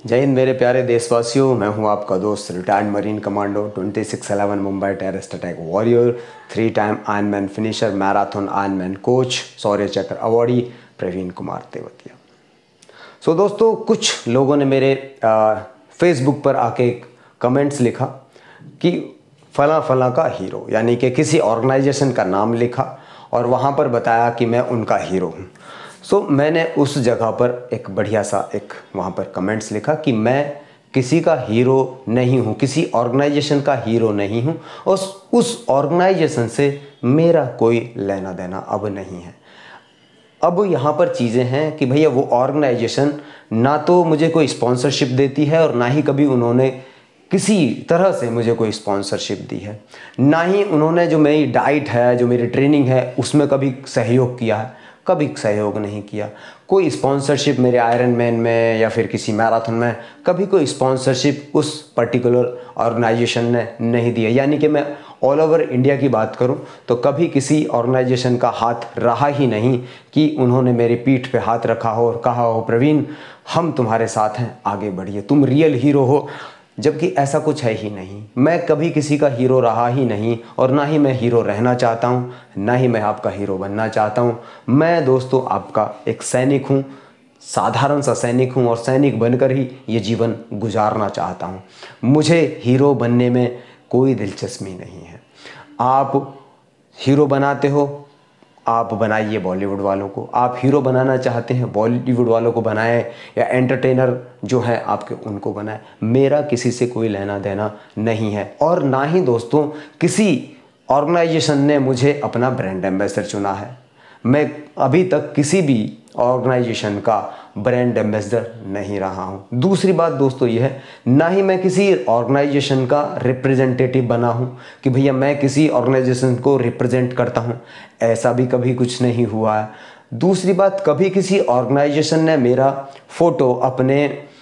जय हिंद मेरे प्यारे देशवासियों, मैं हूं आपका दोस्त retired marine commando 2611 Mumbai terrorist attack warrior 3 time ironman finisher marathon ironman coach Shaurya Chakra awardee Praveen Kumar Teotia. So दोस्तों, कुछ लोगों ने मेरे फेसबुक पर आके कमेंट्स लिखा कि फला फला का हीरो, यानी कि किसी ऑर्गेनाइजेशन का नाम लिखा और वहाँ पर बताया कि मैं उनका हीरो हूँ। सो मैंने उस जगह पर एक बढ़िया सा वहाँ पर कमेंट्स लिखा कि मैं किसी का हीरो नहीं हूँ, किसी ऑर्गेनाइजेशन का हीरो नहीं हूँ और उस ऑर्गेनाइजेशन से मेरा कोई लेना देना अब नहीं है। अब यहाँ पर चीज़ें हैं कि भैया वो ऑर्गेनाइजेशन ना तो मुझे कोई स्पॉन्सरशिप देती है और ना ही कभी उन्होंने किसी तरह से मुझे कोई स्पॉन्सरशिप दी है, ना ही उन्होंने जो मेरी डाइट है, जो मेरी ट्रेनिंग है, उसमें कभी सहयोग किया है। कभी सहयोग नहीं किया। कोई स्पॉन्सरशिप मेरे आयरन मैन में या फिर किसी मैराथन में कभी कोई स्पॉन्सरशिप उस पर्टिकुलर ऑर्गेनाइजेशन ने नहीं दिया। यानी कि मैं ऑल ओवर इंडिया की बात करूं तो कभी किसी ऑर्गेनाइजेशन का हाथ रहा ही नहीं कि उन्होंने मेरी पीठ पे हाथ रखा हो और कहा हो प्रवीण हम तुम्हारे साथ हैं, आगे बढ़िए, तुम रियल हीरो हो। जबकि ऐसा कुछ है ही नहीं। मैं कभी किसी का हीरो रहा ही नहीं और ना ही मैं हीरो रहना चाहता हूँ, ना ही मैं आपका हीरो बनना चाहता हूँ। मैं दोस्तों आपका एक सैनिक हूँ, साधारण सा सैनिक हूँ और सैनिक बनकर ही ये जीवन गुजारना चाहता हूँ। मुझे हीरो बनने में कोई दिलचस्पी नहीं है। आप हीरो बनाते हो, आप बनाइए बॉलीवुड वालों को। आप हीरो बनाना चाहते हैं, बॉलीवुड वालों को बनाएं या एंटरटेनर जो है आपके उनको बनाएं। मेरा किसी से कोई लेना देना नहीं है और ना ही दोस्तों किसी ऑर्गेनाइजेशन ने मुझे अपना ब्रांड एम्बेसडर चुना है। मैं अभी तक किसी भी ऑर्गेनाइजेशन का ब्रांड एम्बेसडर नहीं रहा हूं। दूसरी बात दोस्तों यह है, ना ही मैं किसी ऑर्गेनाइजेशन का रिप्रेजेंटेटिव बना हूं कि भैया मैं किसी ऑर्गेनाइजेशन को रिप्रेजेंट करता हूं। ऐसा भी कभी कुछ नहीं हुआ है। दूसरी बात, कभी किसी ऑर्गेनाइजेशन ने मेरा फोटो अपने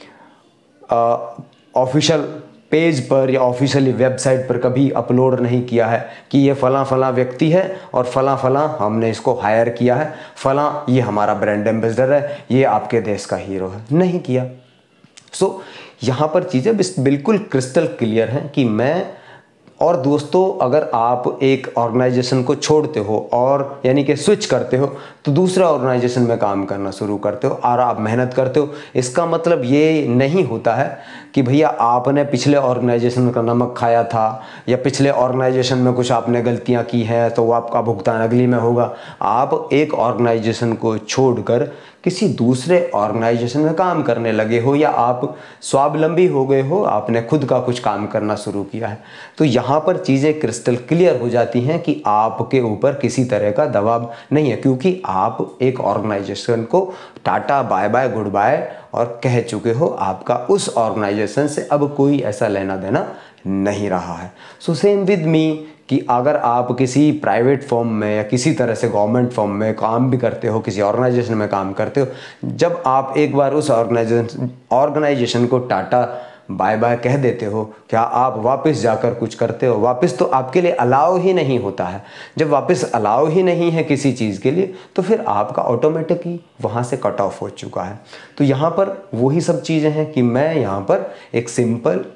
ऑफिशियल पेज पर या ऑफिशियली वेबसाइट पर कभी अपलोड नहीं किया है कि ये फला फला व्यक्ति है और फला फला हमने इसको हायर किया है, फला ये हमारा ब्रांड एम्बेसडर है, ये आपके देश का हीरो है। नहीं किया। सो यहाँ पर चीज़ें बिल्कुल क्रिस्टल क्लियर हैं कि मैं और दोस्तों अगर आप एक ऑर्गेनाइजेशन को छोड़ते हो और यानी कि स्विच करते हो तो दूसरा ऑर्गेनाइजेशन में काम करना शुरू करते हो और आप मेहनत करते हो, इसका मतलब ये नहीं होता है कि भैया आपने पिछले ऑर्गेनाइजेशन का नमक खाया था या पिछले ऑर्गेनाइजेशन में कुछ आपने गलतियां की हैं तो वो आपका भुगतान अगली में होगा। आप एक ऑर्गेनाइजेशन को छोड़कर किसी दूसरे ऑर्गेनाइजेशन में काम करने लगे हो या आप स्वावलंबी हो गए हो, आपने खुद का कुछ काम करना शुरू किया है। तो यहाँ पर चीज़ें क्रिस्टल क्लियर हो जाती हैं कि आपके ऊपर किसी तरह का दबाव नहीं है, क्योंकि आप एक ऑर्गेनाइजेशन को टाटा बाय बाय गुड बाय और कह चुके हो। आपका उस ऑर्गेनाइजेशन से अब कोई ऐसा लेना देना नहीं रहा है। सो सेम विद मी कि अगर आप किसी प्राइवेट फर्म में या किसी तरह से गवर्नमेंट फर्म में काम भी करते हो, किसी ऑर्गेनाइजेशन में काम करते हो, जब आप एक बार उस ऑर्गेनाइजेशन को टाटा बाय बाय कह देते हो, क्या आप वापस जाकर कुछ करते हो? वापस तो आपके लिए अलाउ ही नहीं होता है। जब वापस अलाउ ही नहीं है किसी चीज़ के लिए तो फिर आपका ऑटोमेटिकली वहाँ से कट ऑफ हो चुका है। तो यहाँ पर वही सब चीज़ें हैं कि मैं यहाँ पर एक सिंपल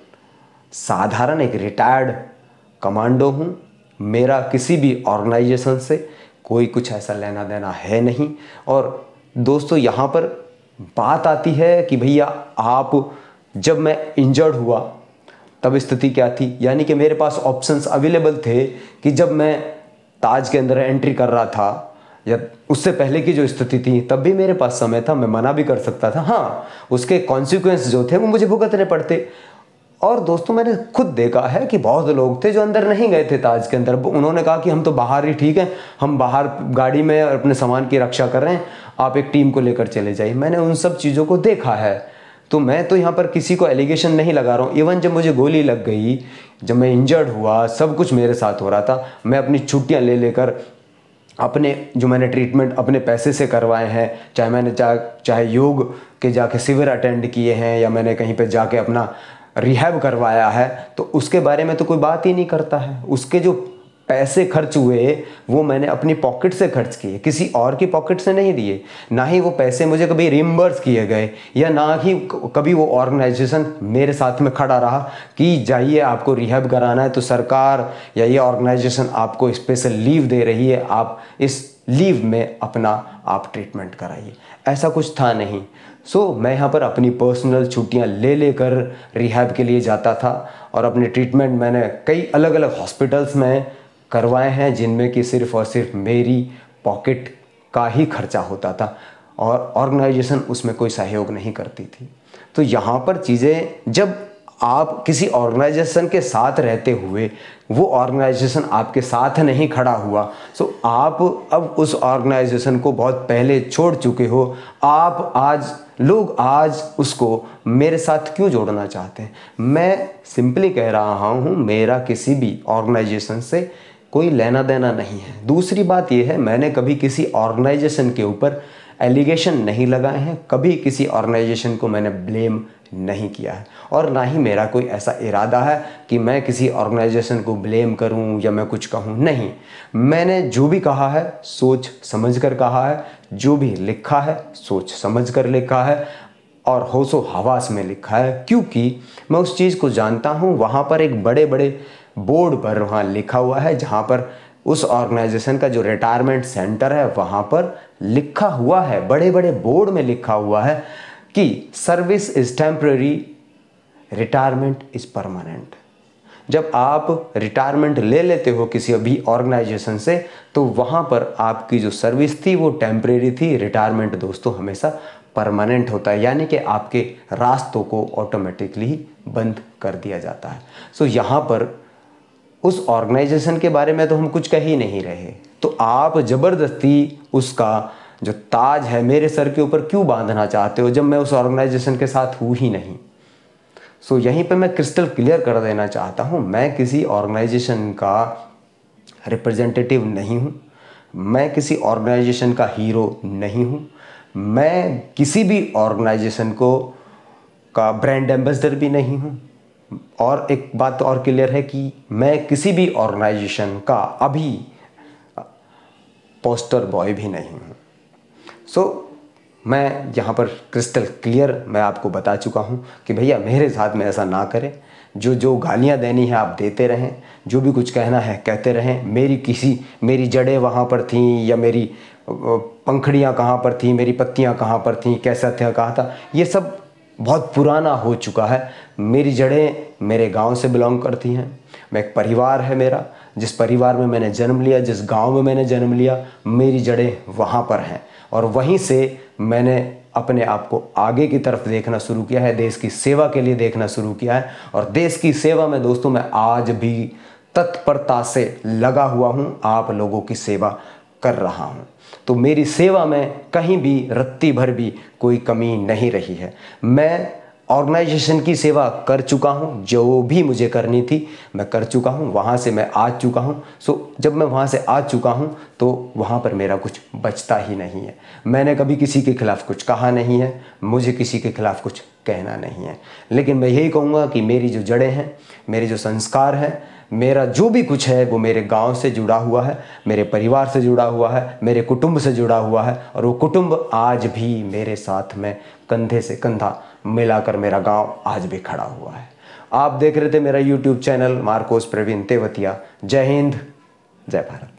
साधारण एक रिटायर्ड कमांडो हूँ। मेरा किसी भी ऑर्गेनाइजेशन से कोई कुछ ऐसा लेना देना है नहीं। और दोस्तों यहाँ पर बात आती है कि भैया आप, जब मैं इंजर्ड हुआ तब स्थिति क्या थी, यानी कि मेरे पास ऑप्शंस अवेलेबल थे कि जब मैं ताज के अंदर एंट्री कर रहा था या उससे पहले की जो स्थिति थी तब भी मेरे पास समय था, मैं मना भी कर सकता था। हाँ, उसके कॉन्सिक्वेंस जो थे वो मुझे भुगतने पड़ते। और दोस्तों मैंने खुद देखा है कि बहुत लोग थे जो अंदर नहीं गए थे ताज के अंदर। उन्होंने कहा कि हम तो बाहर ही ठीक हैं, हम बाहर गाड़ी में अपने सामान की रक्षा कर रहे हैं, आप एक टीम को लेकर चले जाइए। मैंने उन सब चीज़ों को देखा है। तो मैं तो यहाँ पर किसी को एलिगेशन नहीं लगा रहा हूँ। इवन जब मुझे गोली लग गई, जब मैं इंजर्ड हुआ, सब कुछ मेरे साथ हो रहा था, मैं अपनी छुट्टियाँ ले लेकर अपने जो मैंने ट्रीटमेंट अपने पैसे से करवाए हैं, चाहे मैंने चाहे योग के जाके शिविर अटेंड किए हैं या मैंने कहीं पे जाके अपना रिहैब करवाया है, तो उसके बारे में तो कोई बात ही नहीं करता है। उसके जो पैसे खर्च हुए वो मैंने अपनी पॉकेट से खर्च किए, किसी और की पॉकेट से नहीं दिए। ना ही वो पैसे मुझे कभी रिम्बर्स किए गए, या ना ही कभी वो ऑर्गेनाइजेशन मेरे साथ में खड़ा रहा कि जाइए आपको रिहैब कराना है तो सरकार या ये ऑर्गेनाइजेशन आपको स्पेशल लीव दे रही है, आप इस लीव में अपना आप ट्रीटमेंट कराइए। ऐसा कुछ था नहीं। मैं यहाँ पर अपनी पर्सनल छुट्टियाँ ले लेकर रिहैब के लिए जाता था और अपने ट्रीटमेंट मैंने कई अलग अलग हॉस्पिटल्स में करवाए हैं, जिनमें कि सिर्फ़ और सिर्फ मेरी पॉकेट का ही खर्चा होता था और ऑर्गेनाइजेशन उसमें कोई सहयोग नहीं करती थी। तो यहाँ पर चीज़ें, जब आप किसी ऑर्गेनाइजेशन के साथ रहते हुए वो ऑर्गेनाइजेशन आपके साथ नहीं खड़ा हुआ, तो आप अब उस ऑर्गेनाइजेशन को बहुत पहले छोड़ चुके हो। लोग आज उसको मेरे साथ क्यों जोड़ना चाहते हैं? मैं सिंपली कह रहा हूँ, मेरा किसी भी ऑर्गेनाइजेशन से कोई लेना देना नहीं है। दूसरी बात यह है, मैंने कभी किसी ऑर्गेनाइजेशन के ऊपर एलिगेशन नहीं लगाए हैं, कभी किसी ऑर्गेनाइजेशन को मैंने ब्लेम नहीं किया है, और ना ही मेरा कोई ऐसा इरादा है कि मैं किसी ऑर्गेनाइजेशन को ब्लेम करूं या मैं कुछ कहूं। नहीं, मैंने जो भी कहा है सोच समझ कर कहा है, जो भी लिखा है सोच समझ कर लिखा है और होशो हवास में लिखा है, क्योंकि मैं उस चीज़ को जानता हूं। वहाँ पर एक बड़े बड़े बोर्ड पर वहाँ लिखा हुआ है, जहाँ पर उस ऑर्गेनाइजेशन का जो रिटायरमेंट सेंटर है वहाँ पर लिखा हुआ है, बड़े बड़े बोर्ड में लिखा हुआ है कि service is temporary, retirement is permanent. जब आप रिटायरमेंट ले लेते हो किसी भी ऑर्गेनाइजेशन से, तो वहाँ पर आपकी जो सर्विस थी वो टेम्परेरी थी। रिटायरमेंट दोस्तों हमेशा परमानेंट होता है, यानी कि आपके रास्तों को ऑटोमेटिकली बंद कर दिया जाता है। यहाँ पर उस ऑर्गेनाइजेशन के बारे में तो हम कुछ कह ही नहीं रहे, तो आप ज़बरदस्ती उसका जो ताज है मेरे सर के ऊपर क्यों बांधना चाहते हो, जब मैं उस ऑर्गेनाइजेशन के साथ हूँ ही नहीं। यहीं पे मैं क्रिस्टल क्लियर कर देना चाहता हूँ, मैं किसी ऑर्गेनाइजेशन का रिप्रेजेंटेटिव नहीं हूँ, मैं किसी ऑर्गेनाइजेशन का हीरो नहीं हूँ, मैं किसी भी ऑर्गेनाइजेशन का ब्रांड एम्बेसडर भी नहीं हूँ, और एक बात और क्लियर है कि मैं किसी भी ऑर्गेनाइजेशन का अभी पोस्टर बॉय भी नहीं हूँ। मैं यहाँ पर क्रिस्टल क्लियर मैं आपको बता चुका हूँ कि भैया मेरे साथ में ऐसा ना करें। जो गालियाँ देनी है आप देते रहें, जो भी कुछ कहना है कहते रहें। मेरी जड़ें वहाँ पर थीं, या मेरी पंखड़ियाँ कहाँ पर थीं, मेरी पत्तियाँ कहाँ पर थीं, कैसा था कहा था, ये सब बहुत पुराना हो चुका है। मेरी जड़ें मेरे गांव से बिलोंग करती हैं। मैं एक परिवार है मेरा, जिस परिवार में मैंने जन्म लिया, जिस गांव में मैंने जन्म लिया, मेरी जड़ें वहाँ पर हैं, और वहीं से मैंने अपने आप को आगे की तरफ देखना शुरू किया है, देश की सेवा के लिए देखना शुरू किया है। और देश की सेवा में दोस्तों मैं आज भी तत्परता से लगा हुआ हूँ, आप लोगों की सेवा कर रहा हूँ। तो मेरी सेवा में कहीं भी रत्ती भर भी कोई कमी नहीं रही है। मैं ऑर्गेनाइजेशन की सेवा कर चुका हूँ, जो भी मुझे करनी थी मैं कर चुका हूँ, वहाँ से मैं आ चुका हूँ। जब मैं वहाँ से आ चुका हूँ तो वहाँ पर मेरा कुछ बचता ही नहीं है। मैंने कभी किसी के खिलाफ़ कुछ कहा नहीं है, मुझे किसी के खिलाफ़ कुछ कहना नहीं है। लेकिन मैं यही कहूँगा कि मेरी जो जड़ें हैं, मेरे जो संस्कार हैं, मेरा जो भी कुछ है वो मेरे गांव से जुड़ा हुआ है, मेरे परिवार से जुड़ा हुआ है, मेरे कुटुंब से जुड़ा हुआ है, और वो कुटुंब आज भी मेरे साथ में कंधे से कंधा मिलाकर मेरा गांव आज भी खड़ा हुआ है। आप देख रहे थे मेरा YouTube चैनल मार्कोस प्रवीण तेवतिया। जय हिंद, जय भारत।